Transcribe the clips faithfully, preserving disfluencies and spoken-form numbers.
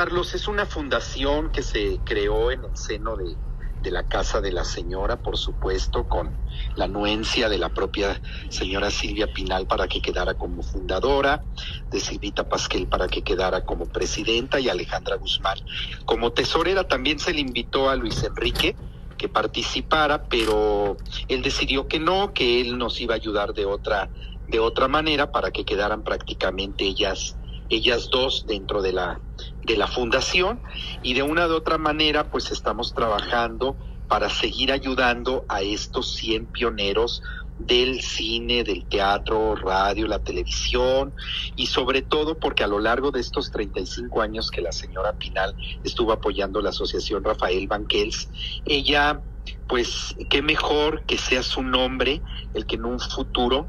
Carlos, es una fundación que se creó en el seno de, de la casa de la señora, por supuesto, con la anuencia de la propia señora Silvia Pinal para que quedara como fundadora, de Silvita Pasquel para que quedara como presidenta y Alejandra Guzmán como tesorera. También se le invitó a Luis Enrique que participara, pero él decidió que no, que él nos iba a ayudar de otra, de otra manera para que quedaran prácticamente ellas ellas dos dentro de la, de la fundación, y de una u otra manera pues estamos trabajando para seguir ayudando a estos cien pioneros del cine, del teatro, radio, la televisión, y sobre todo porque a lo largo de estos treinta y cinco años que la señora Pinal estuvo apoyando la asociación Rafael Banquels, ella, pues qué mejor que sea su nombre el que en un futuro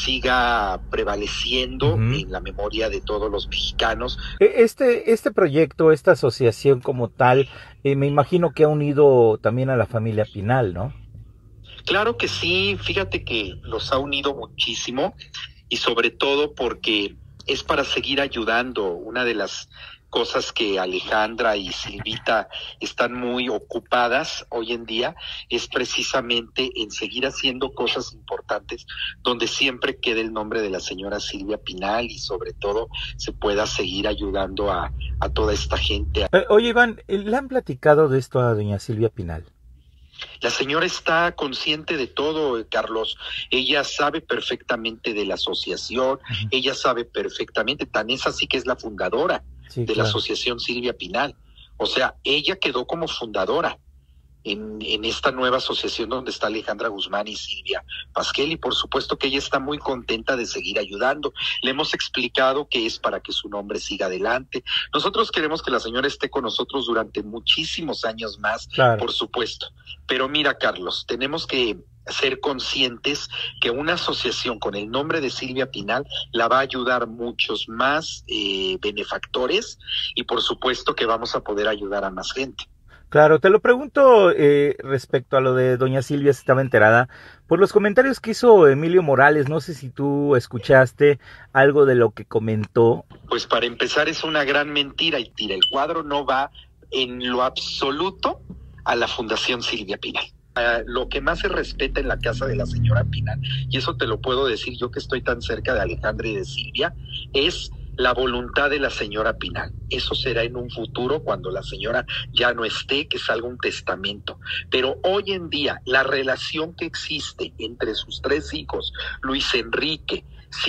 siga prevaleciendo uh-huh. en la memoria de todos los mexicanos. Este, este proyecto, esta asociación como tal, eh, me imagino que ha unido también a la familia Pinal, ¿no? Claro que sí, fíjate que los ha unido muchísimo, y sobre todo porque es para seguir ayudando. Una de las cosas que Alejandra y Silvita están muy ocupadas hoy en día es precisamente en seguir haciendo cosas importantes donde siempre quede el nombre de la señora Silvia Pinal, y sobre todo se pueda seguir ayudando a, a toda esta gente. Oye, Iván, ¿le han platicado de esto a doña Silvia Pinal? La señora está consciente de todo, Carlos. Ella sabe perfectamente de la asociación, uh-huh. ella sabe perfectamente, tan es así que es la fundadora sí, de claro. la asociación Silvia Pinal. O sea, ella quedó como fundadora en, en esta nueva asociación donde está Alejandra Guzmán y Silvia Pasquel, y por supuesto que ella está muy contenta de seguir ayudando. Le hemos explicado que es para que su nombre siga adelante. Nosotros queremos que la señora esté con nosotros durante muchísimos años más, claro. por supuesto. Pero mira, Carlos, tenemos que ser conscientes que una asociación con el nombre de Silvia Pinal la va a ayudar muchos más eh, benefactores, y por supuesto que vamos a poder ayudar a más gente. Claro, te lo pregunto eh, respecto a lo de doña Silvia, si estaba enterada por los comentarios que hizo Emilio Morales. No sé si tú escuchaste algo de lo que comentó. Pues para empezar es una gran mentira, y tira, el cuadro no va en lo absoluto a la Fundación Silvia Pinal. Uh, lo que más se respeta en la casa de la señora Pinal, y eso te lo puedo decir yo que estoy tan cerca de Alejandra y de Silvia, es la voluntad de la señora Pinal. Eso será en un futuro, cuando la señora ya no esté, que salga un testamento. Pero hoy en día, la relación que existe entre sus tres hijos, Luis Enrique,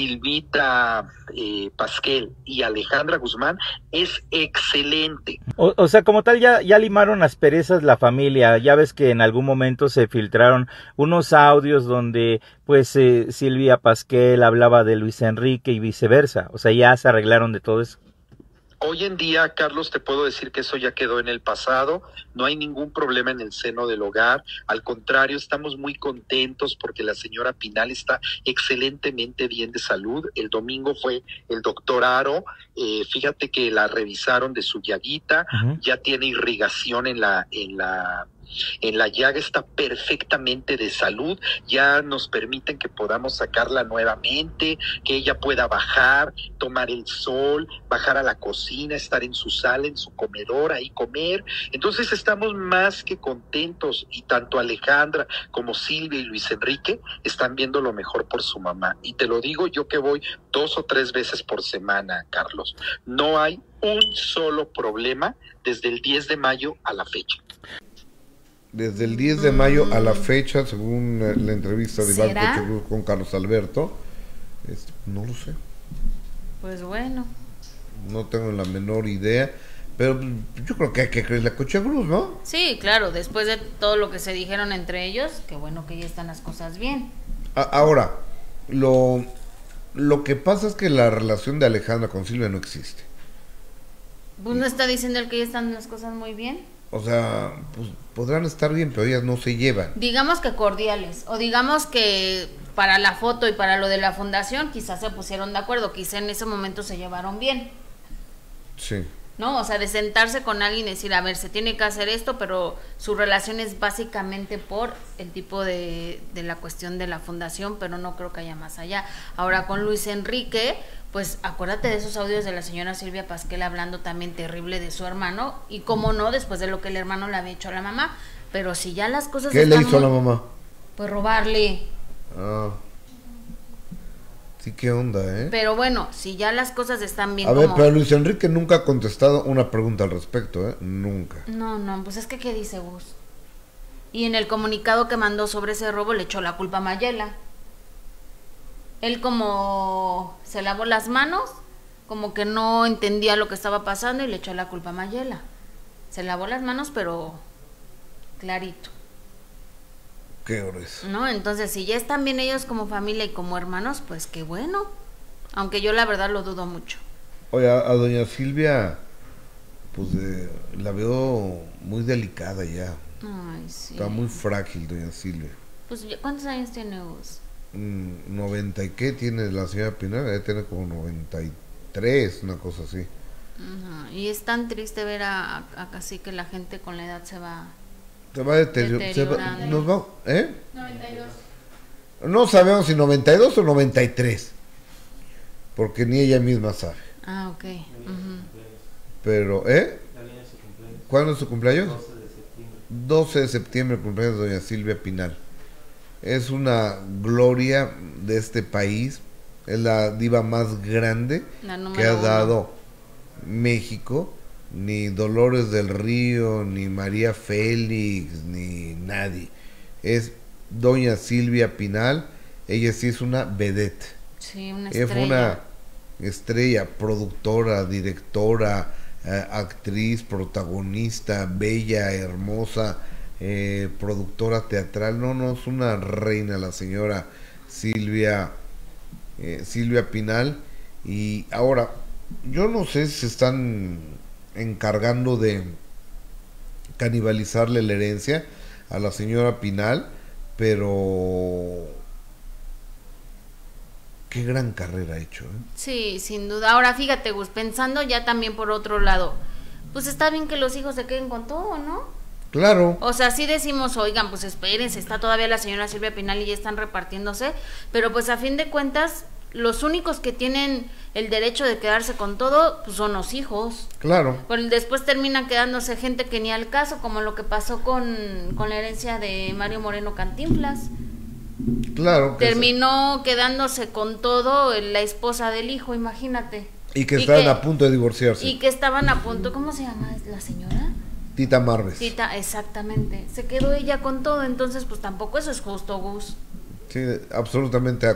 Silvita eh, Pasquel y Alejandra Guzmán, es excelente. O, o sea, como tal, ya, ya limaron asperezas la familia. Ya ves que en algún momento se filtraron unos audios donde pues eh, Silvia Pasquel hablaba de Luis Enrique y viceversa. O sea, ya se arreglaron de todo eso. Hoy en día, Carlos, te puedo decir que eso ya quedó en el pasado. No hay ningún problema en el seno del hogar. Al contrario, estamos muy contentos porque la señora Pinal está excelentemente bien de salud. El domingo fue el doctor Aro. Eh, fíjate que la revisaron de su llaguita. Uh-huh. Ya tiene irrigación en la, en la, en la llaga, está perfectamente de salud. Ya nos permiten que podamos sacarla nuevamente, que ella pueda bajar, tomar el sol, bajar a la cocina, estar en su sala, en su comedor, ahí comer. Entonces estamos más que contentos, y tanto Alejandra como Silvia y Luis Enrique están viendo lo mejor por su mamá. Y te lo digo yo que voy dos o tres veces por semana, Carlos. No hay un solo problema desde el diez de mayo a la fecha. Desde el diez de mayo a la fecha, según la entrevista de Iván Cochegruz con Carlos Alberto, este, no lo sé. Pues bueno. No tengo la menor idea, pero yo creo que hay que creerle a Cochegruz, ¿no? Sí, claro, después de todo lo que se dijeron entre ellos, qué bueno que ya están las cosas bien. A- ahora, lo, lo que pasa es que la relación de Alejandra con Silvia no existe. ¿Pues no está diciendo el que ya están las cosas muy bien? O sea, pues podrán estar bien, pero ellas no se llevan. Digamos que cordiales, o digamos que para la foto y para lo de la fundación quizás se pusieron de acuerdo, quizás en ese momento se llevaron bien. Sí. ¿no? O sea, de sentarse con alguien y decir, a ver, se tiene que hacer esto, pero su relación es básicamente por el tipo de, de la cuestión de la fundación, pero no creo que haya más allá. Ahora con Luis Enrique, pues acuérdate de esos audios de la señora Silvia Pasquel hablando también terrible de su hermano, y cómo no, después de lo que el hermano le había hecho a la mamá, pero si ya las cosas ¿Qué le están hizo a muy- la mamá? Pues robarle. Ah. Sí, qué onda, ¿eh? Pero bueno, si ya las cosas están bien A ver, como... pero Luis Enrique nunca ha contestado una pregunta al respecto, ¿eh? Nunca. No, no, pues es que ¿qué dice Gus? Y en el comunicado que mandó sobre ese robo le echó la culpa a Mayela. Él como se lavó las manos, como que no entendía lo que estaba pasando y le echó la culpa a Mayela. Se lavó las manos, pero clarito, Qué grueso. ¿no? Entonces, si ya están bien ellos como familia y como hermanos, pues qué bueno. Aunque yo la verdad lo dudo mucho. Oye, a, a doña Silvia, pues eh, la veo muy delicada ya. Ay, sí. Está muy frágil, doña Silvia. Pues, ya- ¿cuántos años tiene Gus? Mm, ¿noventa y qué tiene la señora Pinar? Debe tener como noventa y tres, una cosa así. Ajá. Y es tan triste ver a, a, a casi que la gente con la edad se va... Se va a deteriorar. Deteriorando. Nos va, ¿eh? No sabemos si noventa y dos o noventa y tres. Porque ni ella misma sabe. Ah, ok. Ujú. Pero, ¿eh? ¿Cuándo es su cumpleaños? doce de septiembre, cumpleaños de doña Silvia Pinal. Es una gloria de este país. Es la diva más grande La número que ha uno. dado México. Ni Dolores del Río, ni María Félix, ni nadie. Es doña Silvia Pinal. Ella sí es una vedette. Sí, una Ella estrella. fue una estrella, productora, directora, eh, actriz, protagonista, bella, hermosa, eh, productora teatral. No, no, es una reina la señora Silvia, eh, Silvia Pinal. Y ahora, yo no sé si se están encargando de canibalizarle la herencia a la señora Pinal, pero qué gran carrera ha hecho, ¿eh? Sí, sin duda. Ahora fíjate, Gus, pensando ya también por otro lado, pues está bien que los hijos se queden con todo, ¿no? Claro. O sea, sí decimos, oigan, pues espérense, está todavía la señora Silvia Pinal y ya están repartiéndose, pero pues a fin de cuentas, los únicos que tienen el derecho de quedarse con todo, pues son los hijos. Claro. Pues después terminan quedándose gente que ni al caso, como lo que pasó con, con la herencia de Mario Moreno Cantinflas. Claro. Que Terminó quedándose con todo la esposa del hijo, imagínate. se- Y que estaban a punto de divorciarse. Y que estaban a punto, ¿cómo se llama la señora? Tita Marves. Tita, exactamente. Se quedó ella con todo, entonces pues tampoco eso es justo, Gus. Sí, absolutamente de